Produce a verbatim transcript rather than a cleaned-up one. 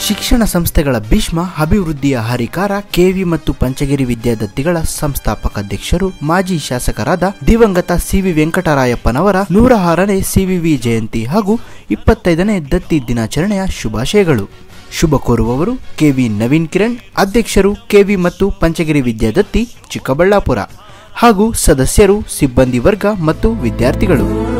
ಶಿಕ್ಷಣ ಸಂಸ್ಥೆಗಳ ಭೀಷ್ಮ ಅಭಿವೃದ್ಧಿಯ ಹರಿಕಾರ ಕೆವಿ ಮತ್ತು ಪಂಚಗಿರಿ ವಿದ್ಯಾದತ್ತಿಗಳ ಸಂಸ್ಥಾಪಕ ಅಧ್ಯಕ್ಷರು ಮಾಜಿ ಶಾಸಕರಾದ ದಿವಂಗತ ಸಿವಿ ವೆಂಕಟರಾಯಪ್ಪನವರ ನೂರ ಆರನೇ ಸಿವಿವಿ ಜಯಂತಿ ಹಾಗೂ ಇಪ್ಪತ್ತೈದನೇ ದತ್ತಿ ದಿನಾಚರಣೆಯ ಶುಭಾಶಯಗಳು. ಶುಭ ಕೋರುವವರು ಕೆವಿ ನವೀನ್ ಕಿರಣ್, ಅಧ್ಯಕ್ಷರು ಕೆವಿ ಮತ್ತು ಪಂಚಗಿರಿ ವಿದ್ಯಾದತ್ತಿ ಚಿಕ್ಕಬಳ್ಳಾಪುರ ಹಾಗೂ ಸದಸ್ಯರು, ಸಿಬ್ಬಂದಿ ವರ್ಗ ಮತ್ತು ವಿದ್ಯಾರ್ಥಿಗಳು.